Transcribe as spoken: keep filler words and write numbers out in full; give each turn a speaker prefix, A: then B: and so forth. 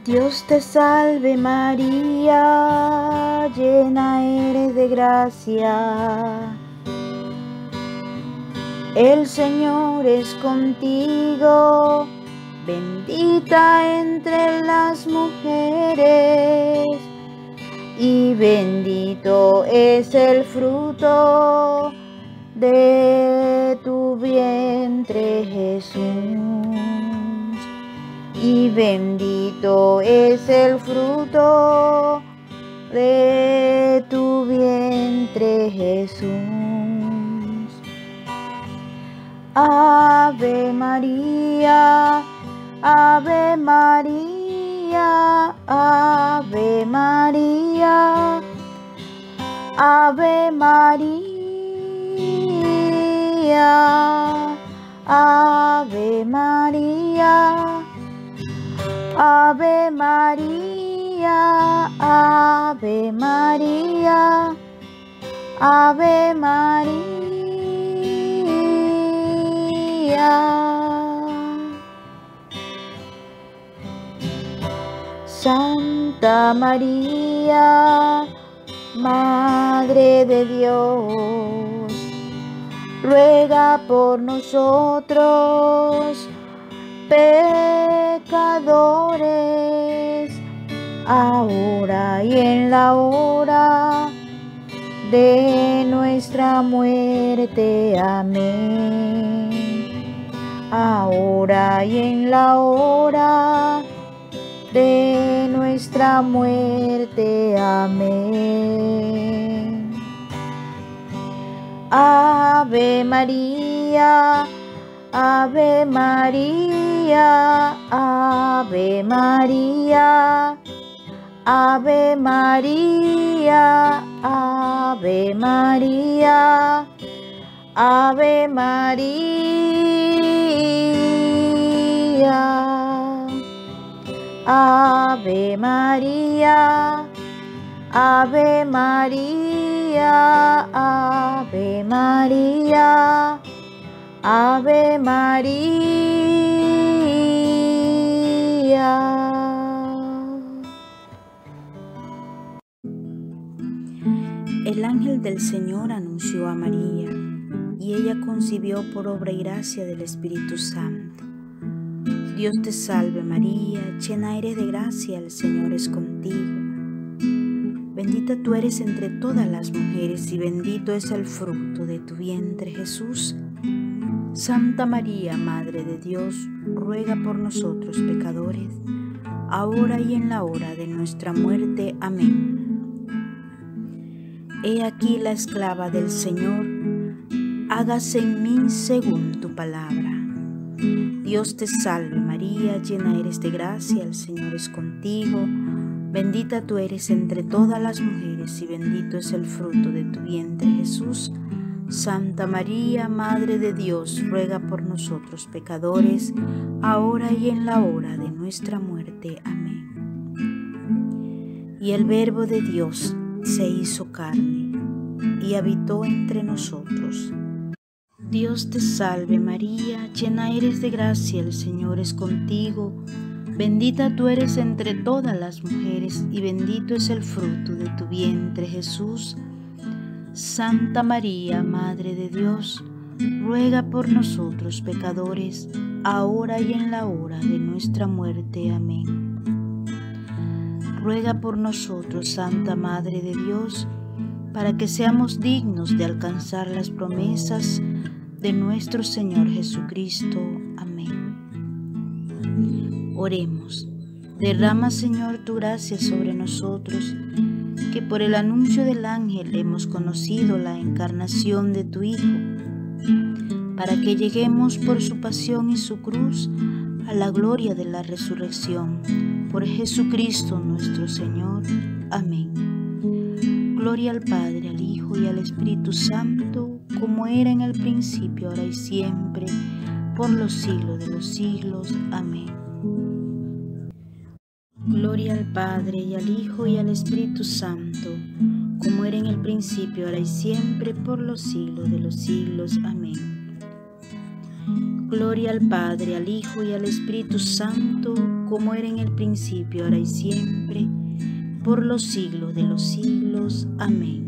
A: Dios te salve María, llena eres de gracia. El Señor es contigo, bendita entre las mujeres, y bendito es el fruto de tu vientre, Jesús. Y bendito es el fruto de tu vientre, Jesús. Ave María, Ave María, Ave María, Ave María, Ave María, Ave María, Ave María, Ave María. Santa María, Madre de Dios, ruega por nosotros pecadores, ahora y en la hora de nuestra muerte. Amén. Ahora y en la hora de nuestra muerte. Amén. Ave María, Ave María, Ave María, Ave María, Ave María, Ave María, Ave María, Ave María, Ave María, Ave María. El ángel del Señor anunció a María, y ella concibió por obra y gracia del Espíritu Santo. Dios te salve María, llena eres de gracia, el Señor es contigo. Bendita tú eres entre todas las mujeres, y bendito es el fruto de tu vientre, Jesús. Santa María, Madre de Dios, ruega por nosotros pecadores, ahora y en la hora de nuestra muerte. Amén. He aquí la esclava del Señor, hágase en mí según tu palabra. Dios te salve María, llena eres de gracia, el Señor es contigo. Bendita tú eres entre todas las mujeres, y bendito es el fruto de tu vientre, Jesús. Santa María, Madre de Dios, ruega por nosotros pecadores, ahora y en la hora de nuestra muerte. Amén. Y el Verbo de Dios se hizo carne y habitó entre nosotros. Dios te salve María, llena eres de gracia, el Señor es contigo. Bendita tú eres entre todas las mujeres, y bendito es el fruto de tu vientre, Jesús. Santa María, Madre de Dios, ruega por nosotros pecadores, ahora y en la hora de nuestra muerte. Amén. Ruega por nosotros, Santa Madre de Dios, para que seamos dignos de alcanzar las promesas de nuestro Señor Jesucristo. Amén. Oremos. Derrama, Señor, tu gracia sobre nosotros, que por el anuncio del ángel hemos conocido la encarnación de tu Hijo, para que lleguemos por su pasión y su cruz a la gloria de la resurrección. Por Jesucristo nuestro Señor. Amén. Gloria al Padre, al Hijo y al Espíritu Santo, como era en el principio, ahora y siempre, por los siglos de los siglos. Amén. Gloria al Padre, y al Hijo y al Espíritu Santo, como era en el principio, ahora y siempre, por los siglos de los siglos. Amén. Gloria al Padre, al Hijo y al Espíritu Santo, como era en el principio, ahora y siempre, por los siglos de los siglos. Amén.